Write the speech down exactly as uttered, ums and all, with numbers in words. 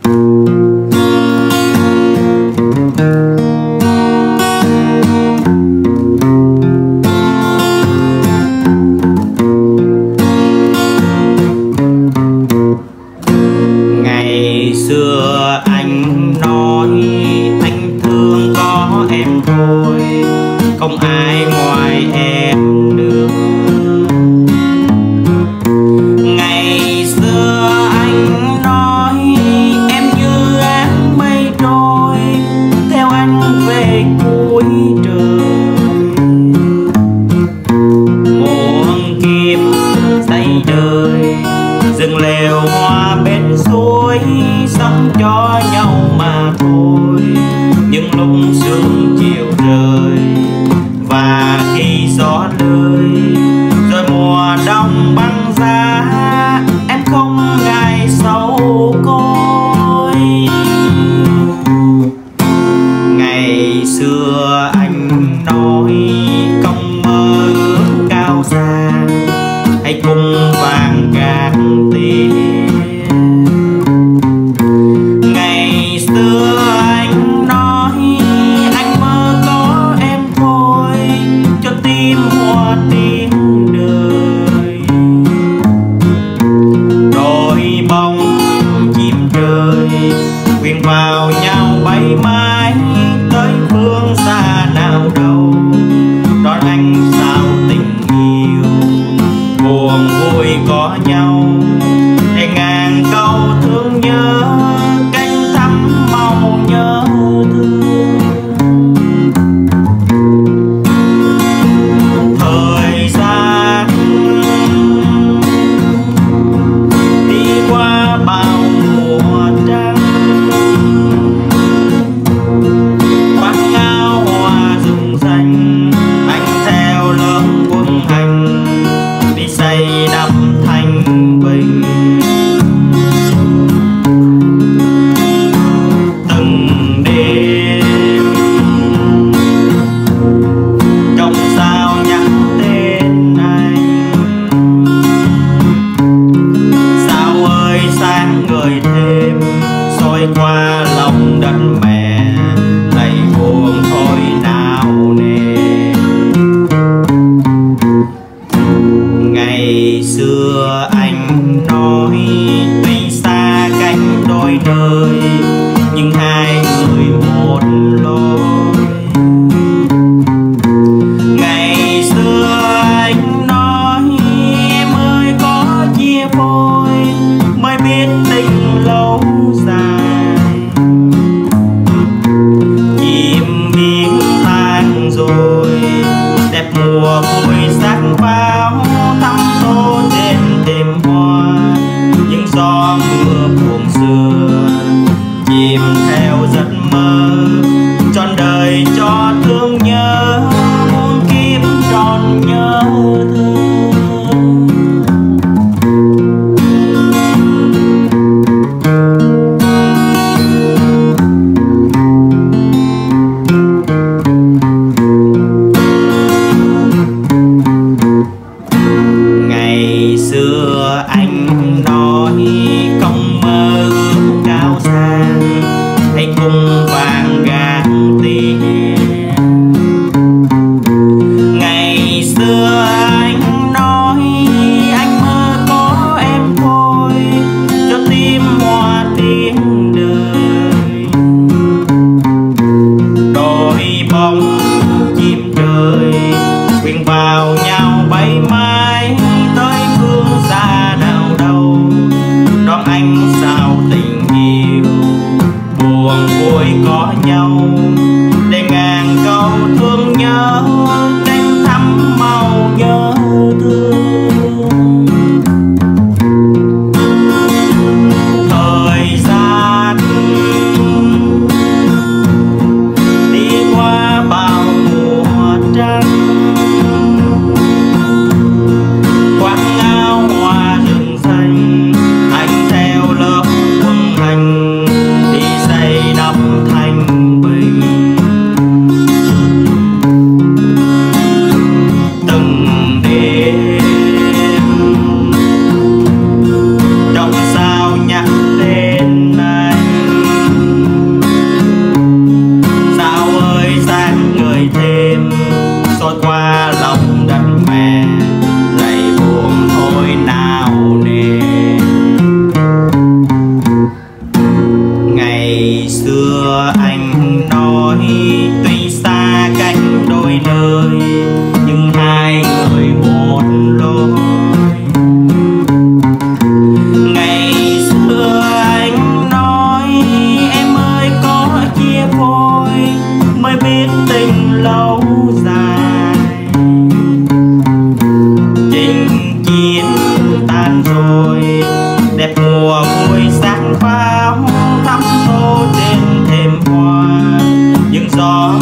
Xưa anh nói anh thương có em thôi, không ai ngoài em nữa. Ngày xưa anh nói em như áng mây trôi, theo anh về cuối trời. Muôn kiếp xây đời, rừng lều hoa bên suối, sống cho nhau mà thôi. Những lúc sương chiều rơi và khi gió lơi, rồi mùa đông băng giá, em không ngại sầu côi. Ngày xưa anh nói không mơ ước cao xa, hãy cùng vàng gạt tiền. Ngày xưa anh nói anh mơ có em thôi, cho tim hoa tiếng đời. Đôi bóng chim trời quyện vào nhau bay mãi tới phương xa nào đâu. Đón anh sao tình yêu buồn vui có nhau, để ngàn câu thương nhớ canh thắm màu nhớ thương. Thời gian đi qua bao mùa trăng, bát ngao hoa rụng rành, anh theo lớp quân hành đi xây đắp thanh bình. Từng đêm trong sao nhắc tên anh, sao ơi sáng ngời thêm soi qua lòng đất mẹ, đầy buồn thôi nào nề. Ngày xưa anh nói tuy xa cách đôi nơi, nhưng hai người một lối. Ngày xưa anh nói em ơi có chia phôi, mới biết tình lâu dài. Chim biến tan rồi, đẹp mùa vui sắc pháo thắm tô trên đêm hoa. Những gió mưa buồn xưa chìm theo giấc mơ, trọn đời cho thương nhớ, muôn kiếp tròn nhớ thương. Ngày xưa anh nói không mơ ước cao xa, hãy cùng vàng gạt tiền. Ngày xưa anh nói anh mơ có em thôi, cho tim hoa tiếng đời. Đôi bóng chim trời quyện vào nhau bay mãi tới phương xa nào đâu. Đón anh sao tình yêu buồn vui có nhau, để ngàn câu thương nhớ canh thắm màu nhớ thương. Thời gian gió